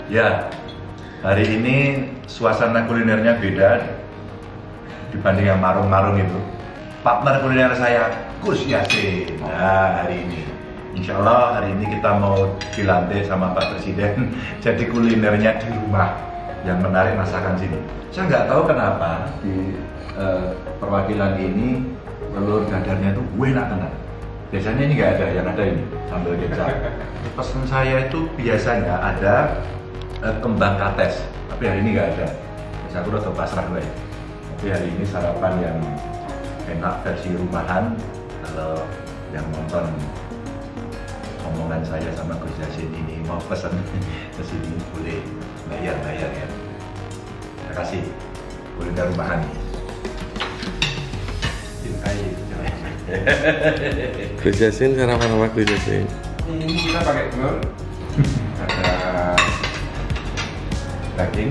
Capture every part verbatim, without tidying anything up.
Ya, hari ini suasana kulinernya beda dibanding yang marung-marung itu. Partner kuliner saya, Gus Yassin. Nah, hari ini Insya Allah hari ini kita mau dilantik sama Pak Presiden. Jadi kulinernya di rumah. Yang menarik masakan sini. Saya nggak tahu kenapa di uh, perwakilan ini telur dadarnya itu enak banget. Biasanya ini nggak ada, yang ada ini sambal kecap. Pesan saya itu biasanya ada uh, kembang kates, tapi hari ini nggak ada. Saya aku udah pasrah gue. Tapi hari ini sarapan yang enak versi rumahan. Kalau yang nonton omongan saya sama Gus Yassin ini mau pesan ke sini boleh bayar-bayar ya. Terima kasih. Kuliner rumahan. Cintai. Gus Yassin sarapan apa Gus Yassin? Ini kita pakai telur, ada daging,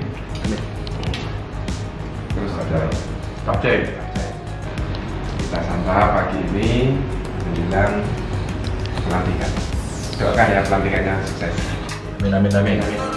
terus ada Capcay. kita santap pagi ini menjelang pelantikan. Doakan ya pelantikannya sukses. Amin amin amin.